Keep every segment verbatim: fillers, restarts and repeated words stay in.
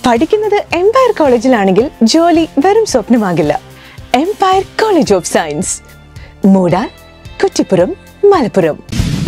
പഠിക്കുന്നത് എംപയർ കോളേജിലാണെങ്കിൽ ജോലി വെറും സ്വപ്നമാകില്ല. Empire College of Science, Moodal, Kuttippuram, Malappuram.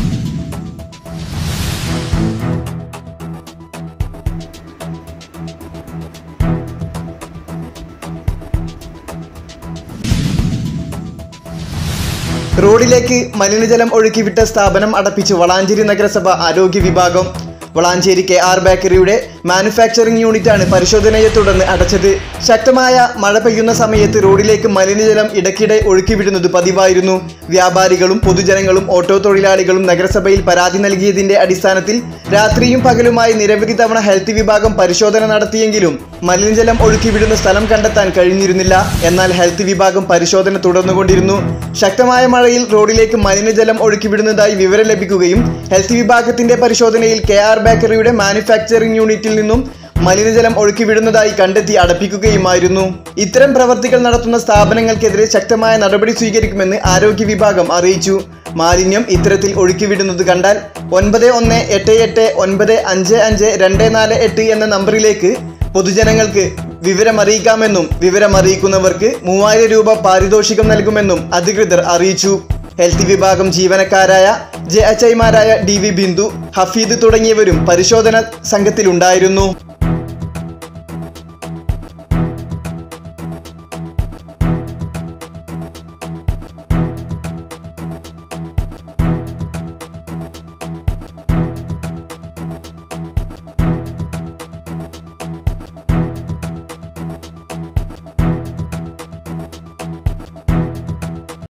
റോഡിലേക്ക് മലിനജലം ഒഴുക്കിവിട്ട സ്ഥാപനം അടപ്പിച്ച് വളാഞ്ചേരി നഗരസഭ ആരോഗ്യ വിഭാഗം. വളാഞ്ചേരി കെ ആർ ബേക്കറിയുടെ മാനുഫാക്ചറിംഗ് യൂണിറ്റാണ് പരിശോധനയെ തുടർന്ന് അടച്ചത്. ശക്തമായ മഴ പെയ്യുന്ന സമയത്ത് റോഡിലേക്ക് മലിനജലം ഇടയ്ക്കിടെ ഒഴുക്കിവിടുന്നത് പതിവായിരുന്നു. വ്യാപാരികളും പൊതുജനങ്ങളും ഓട്ടോ തൊഴിലാളികളും നഗരസഭയിൽ പരാതി നൽകിയതിന്റെ അടിസ്ഥാനത്തിൽ രാത്രിയും പകലുമായി നിരവധി തവണ ഹെൽത്ത് വിഭാഗം പരിശോധന നടത്തിയെങ്കിലും മലിനജലം ഒഴുക്കിവിടുന്ന സ്ഥലം കണ്ടെത്താൻ കഴിഞ്ഞിരുന്നില്ല. എന്നാൽ ഹെൽത്ത് വിഭാഗം പരിശോധന തുടർന്നുകൊണ്ടിരുന്നു. ശക്തമായ മഴയിൽ റോഡിലേക്ക് മലിനജലം ഒഴുക്കിവിടുന്നതായി വിവരം ലഭിക്കുകയും ഹെൽത്ത് വിഭാഗത്തിന്റെ പരിശോധനയിൽ കെ ആർ ബേക്കറിയുടെ മാനുഫാക്ചറിംഗ് യൂണിറ്റിൽ നിന്നും മലിനജലം ഒഴുക്കിവിടുന്നതായി കണ്ടെത്തി അടപ്പിക്കുകയുമായിരുന്നു. ഇത്തരം പ്രവർത്തികൾ നടത്തുന്ന സ്ഥാപനങ്ങൾക്കെതിരെ ശക്തമായ നടപടി സ്വീകരിക്കുമെന്ന് ആരോഗ്യ വിഭാഗം അറിയിച്ചു. മാലിന്യം ഇത്തരത്തിൽ ഒഴുക്കിവിടുന്നത് കണ്ടാൽ ഒൻപത് ഒന്ന് എട്ട് എട്ട് ഒൻപത് അഞ്ച് അഞ്ച് രണ്ട് നാല് എട്ട് എന്ന നമ്പറിലേക്ക് പൊതുജനങ്ങൾക്ക് വിവരമറിയിക്കാമെന്നും വിവരമറിയിക്കുന്നവർക്ക് മൂവായിരം രൂപ പാരിതോഷികം നൽകുമെന്നും അധികൃതർ അറിയിച്ചു. ഹെൽത്ത് വിഭാഗം ജീവനക്കാരായ ജെ എച്ച് ഐമാരായ ഡി വി ബിന്ദു, ഹഫീദ് തുടങ്ങിയവരും പരിശോധന സംഘത്തിലുണ്ടായിരുന്നു.